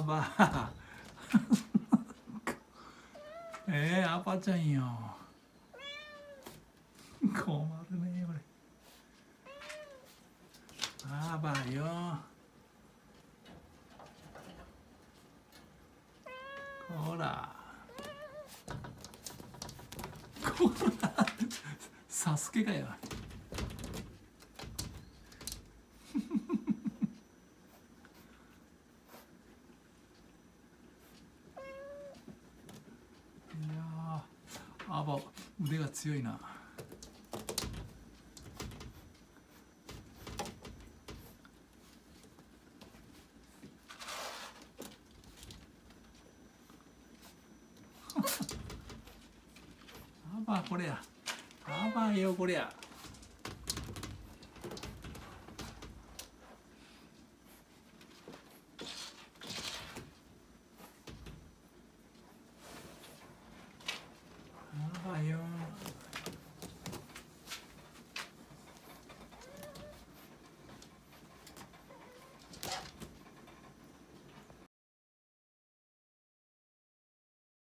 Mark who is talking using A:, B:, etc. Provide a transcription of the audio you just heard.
A: ば赤ちゃんよ。困るねこれ。あばよ。ほら。こら。サスケかよ。いやー、アバ腕が強いな。アバこれや。アバよこれや。アバよ。